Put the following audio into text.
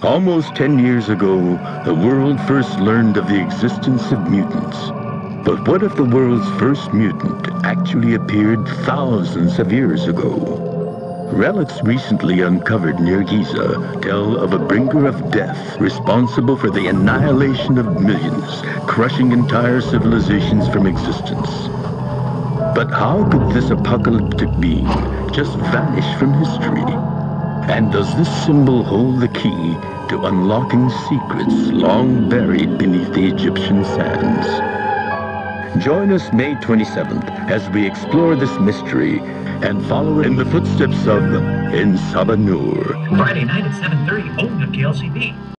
Almost 10 years ago, the world first learned of the existence of mutants. But what if the world's first mutant actually appeared thousands of years ago? Relics recently uncovered near Giza tell of a bringer of death responsible for the annihilation of millions, crushing entire civilizations from existence. But how could this apocalyptic being just vanish from history? And does this symbol hold the key to unlocking secrets long buried beneath the Egyptian sands? Join us May 27th as we explore this mystery and follow in the footsteps of En Sabah Nur. Friday night at 7:30, only on KLCB.